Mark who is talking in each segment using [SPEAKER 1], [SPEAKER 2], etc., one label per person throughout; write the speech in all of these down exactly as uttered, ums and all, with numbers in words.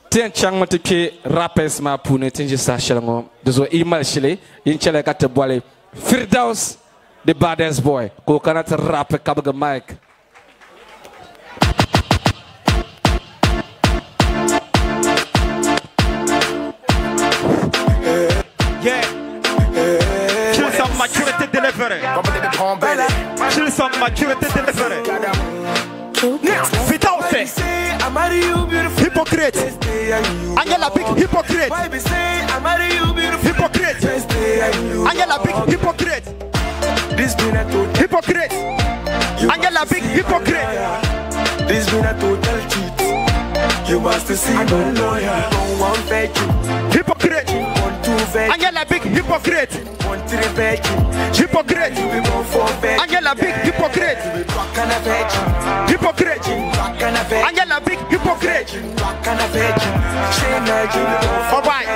[SPEAKER 1] Tien chang matike rappers ma pune tinji sa shalongo. Dozo email shile in chale kate boile Firdaus the baddest boy. Ko kanat rap kabaga mic.
[SPEAKER 2] Yeah. Chill some maturity delivery. Chill some maturity delivery. Now, Firdaus, hypocrite. Angela big hypocrite. Hypocrite. Angela big hypocrite. Hypocrite. Angela big hypocrite.
[SPEAKER 3] This been a total cheat. You must see my lawyer. Don't want fake you.
[SPEAKER 2] Hypocrite. Angela big hypocrite.
[SPEAKER 3] Want to fake you.
[SPEAKER 2] Hypocrite. Angela big hypocrite. Hypocrite. Angela big hypocrite. Alright.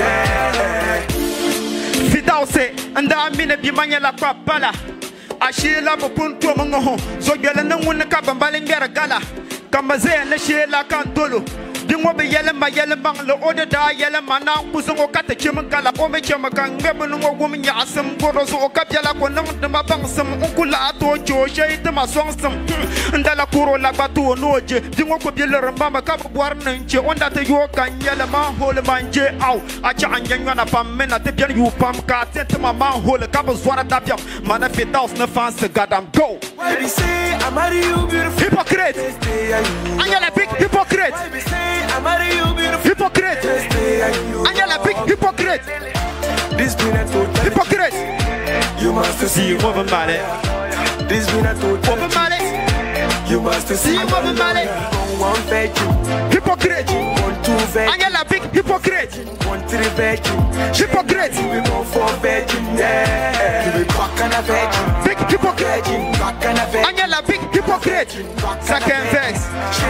[SPEAKER 2] Firdaus and I mean be manyala papala. Ashila punto mongo. So yella no one kabambalingera gala. Kamaze na shela kantolo. Dingo be yella ma yella banglo order da yella mana kuzungo kata chimangala ome chimakanga bungo woman ya asam gorozo okapyala ko nang de mabangsam unkula to joje de masonsam ndala kuro la batu noje dingo ko bielere mama ka boar nanche onda te yo kan yella ma hole manje aw acha anyanwa na pam mena te bien yu pam ka tete mama hole ka bo zwara da biam mana Firdaus na fans Gadam go.
[SPEAKER 3] They say I marry you beautiful.
[SPEAKER 2] Hypocrite. Angela big hypocrite.
[SPEAKER 3] I marry you beautiful.
[SPEAKER 2] Hypocrite. Angela big hypocrite.
[SPEAKER 3] This been a total
[SPEAKER 2] hypocrite.
[SPEAKER 3] You must see
[SPEAKER 2] woman money.
[SPEAKER 3] This been a total
[SPEAKER 2] woman money.
[SPEAKER 3] You must see
[SPEAKER 2] woman money.
[SPEAKER 3] Don't want fake you.
[SPEAKER 2] Hypocrite.
[SPEAKER 3] Want to fake.
[SPEAKER 2] Angela big hypocrite.
[SPEAKER 3] Want to fake you.
[SPEAKER 2] Hypocrite.
[SPEAKER 3] We go for fake you. Yeah. We back and a fake you.
[SPEAKER 2] Big hypocrite.
[SPEAKER 3] Back and a fake.
[SPEAKER 2] Angela big hypocrite. Second vex.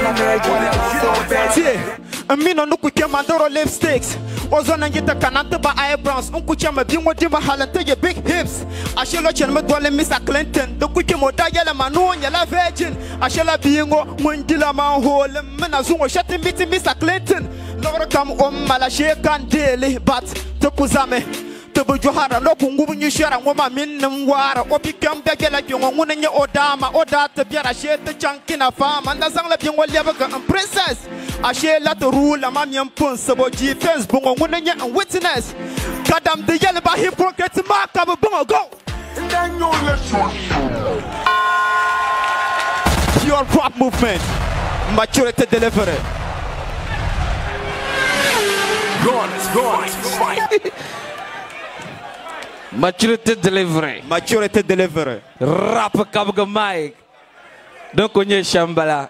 [SPEAKER 2] A mino no kuke mandoro lipsticks. Ozona ngita kanante ba eyebrows. Unkuche ma bingo dima halante ye big hips. Ashelo chen me dwale Mister Clinton. Do kuke mo da yele manu yele virgin. Ashela bingo mwindila man hole. Mena zungo shati miti Mister Clinton. Loro kam om mala shekan daily. But tukuzame. Tubu johara no kungubu nyishara ngoma minnem wara. Opi kambia gela kyongo ngune nye odama. Oda te biara shete chankina fama. Ndazang la bingo liabaga and princess. Ashe la to rule a man yam pun sabo defense bungo ngune nye and witness. Gadam the yellow ba hypocrite mark of a bungo go. Pure pop movement. Maturity delivery.
[SPEAKER 3] Guns, guns, fight.
[SPEAKER 1] Maturity delivery.
[SPEAKER 2] Maturity delivery.
[SPEAKER 1] Rap kabaga mic. Donc on y shambala.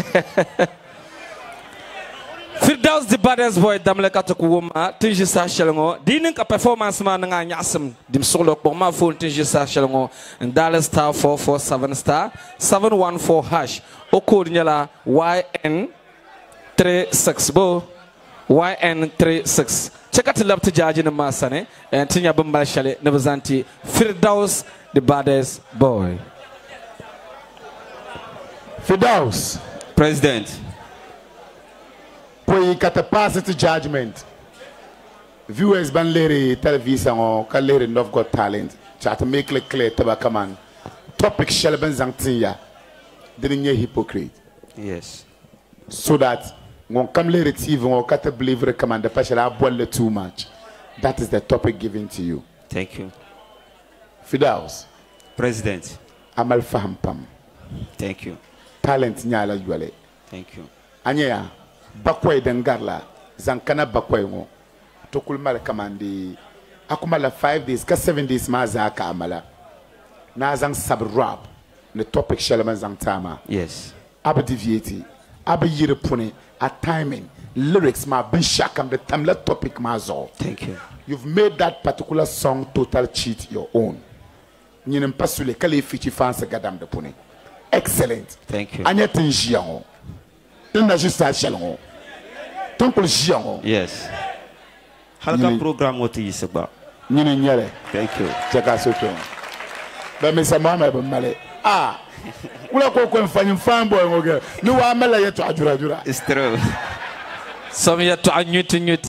[SPEAKER 1] Firdaus the baddest boy damle katakuwuma tinji sa shalongo dinin ka performance man nga nyasem dim solo ko ma phone tinji sa shalongo ndala star four four seven star seven one four hash o code nyala Y N three six bo Y N three six check out love to judge in masane and tinya bamba shale nebazanti Firdaus the baddest boy.
[SPEAKER 4] Firdaus
[SPEAKER 2] President.
[SPEAKER 4] Poi kata pass to judgment. Viewers ban lere television or ka lere North Got Talent. Chat make it clear to come on. Topic shelben zangtiya. Didn't you hypocrite?
[SPEAKER 2] Yes.
[SPEAKER 4] So that when come lere T V or kata believe recommend the passion I boil too much. That is the topic given to you.
[SPEAKER 2] Thank you.
[SPEAKER 4] Firdaus.
[SPEAKER 2] President.
[SPEAKER 4] Amal faham pam.
[SPEAKER 2] Thank you.
[SPEAKER 4] Talent nyala yuale.
[SPEAKER 2] Thank you.
[SPEAKER 4] Anya. Bakwai dangarla zankana bakwai ngo tokul mala kamandi akumala five days ka seven days ma za ka amala na zang sub rap the topic shalman zang tama
[SPEAKER 2] yes
[SPEAKER 4] aba deviate aba yire pune a timing lyrics ma bin shakam the tamla topic ma zo.
[SPEAKER 2] Thank you.
[SPEAKER 4] You've made that particular song total cheat your own nyinem pasule kale fichi fans Gadam de pune excellent.
[SPEAKER 2] Thank you.
[SPEAKER 4] Anya tinjiango tena juste shalongo.
[SPEAKER 2] Yes. Halka program what is about.
[SPEAKER 4] Thank you. Check us out. But Mister Mama Male. Ah. Ula ko ko fanyi fanboy ngoge. Ni wa mala yeto ajura ajura.
[SPEAKER 2] It's true.
[SPEAKER 1] Some yet to N G T